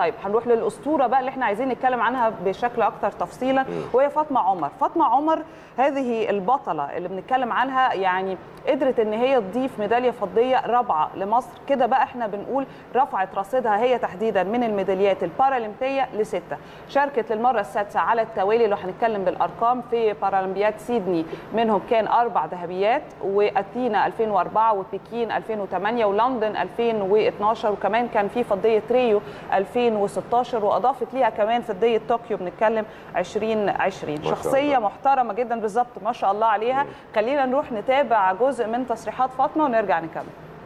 طيب هنروح للاسطوره بقى اللي احنا عايزين نتكلم عنها بشكل اكثر تفصيلا، وهي فاطمه عمر. فاطمه عمر هذه البطله اللي بنتكلم عنها، يعني قدرت ان هي تضيف ميداليه فضيه رابعه لمصر. كده بقى احنا بنقول رفعت رصيدها هي تحديدا من الميداليات البارالمبيه ل6. شاركت للمره السادسه على التوالي لو هنتكلم بالارقام في بارالمبياد سيدني، منهم كان 4 ذهبيات، واثينا 2004 وبكين 2008 ولندن 2012، وكمان كان في فضيه ريو 2016، واضافت ليها كمان فضيه طوكيو بنتكلم 2020. شخصيه محترمه جدا بالظبط، ما شاء الله عليها. خلينا نروح نتابع جزء من تصريحات فاطمه ونرجع نكمل.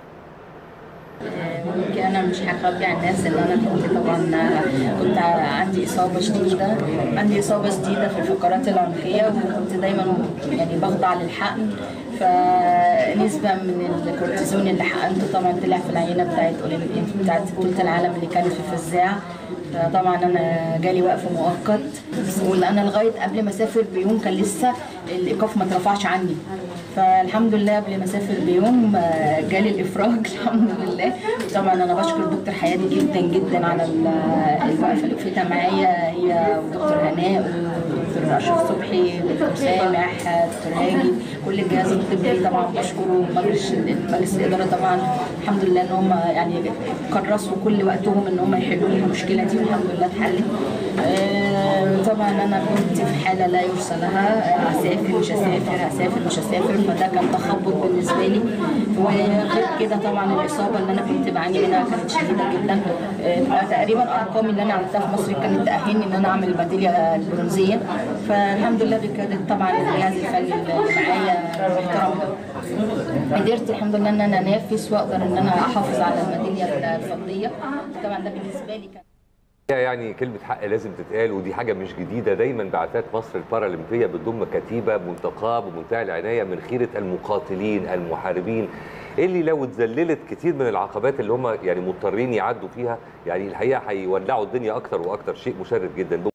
ممكن انا مش هخبي على الناس ان انا كنت عندي اصابه شديده، في الفقرات العنقيه، وكنت دايما يعني بخضع للحقن. فنسبه من الكورتيزون اللي حقنته طبعا طلع في العينه بتاعت بطوله العالم اللي كانت في الفزاع. فطبعا انا جالي وقف مؤقت، وانا لغايه قبل ما اسافر بيوم كان لسه الايقاف ما اترفعش عني. فالحمد لله قبل ما اسافر بيوم جالي الافراج الحمد لله. طبعا انا بشكر دكتور حياتي جدا جدا على الوقفه اللي وقفتها معايا، هي ودكتور هناء ودكتور اشرف صبحي ودكتور سامح دكتور هاجي، كل الجهاز الطبي طبعا بشكره، مجلس الاداره طبعا الحمد لله ان هم يعني كرسوا كل وقتهم ان هم يحلوا لي المشكله دي، والحمد لله اتحلت. طبعا انا كنت في حاله لا يرثى لها، هسافر مش هسافر، فده كان تخبط بالنسبه لي. وغير كده طبعا الاصابه اللي انا كنت بعاني منها كانت شديده جدا. تقريبا ارقامي اللي انا عملتها في مصر كانت تاهلني ان انا اعمل الميداليه البرونزيه. فالحمد لله بقياده طبعا الجهاز الفني اللي معايا محترم، قدرت الحمد لله ان انا انافس واقدر ان انا احافظ على الميداليه الفضيه. طبعا ده بالنسبه لي كان يعني كلمة حق لازم تتقال، ودي حاجة مش جديدة. دايما بعثات مصر البارالمبية بتضم كتيبة منتقاه بمنتهى العناية من خيرة المقاتلين المحاربين، اللي لو اتذللت كتير من العقبات اللي هم يعني مضطرين يعدوا فيها، يعني الحقيقة هيولعوا الدنيا أكتر وأكتر. شيء مشرف جدا.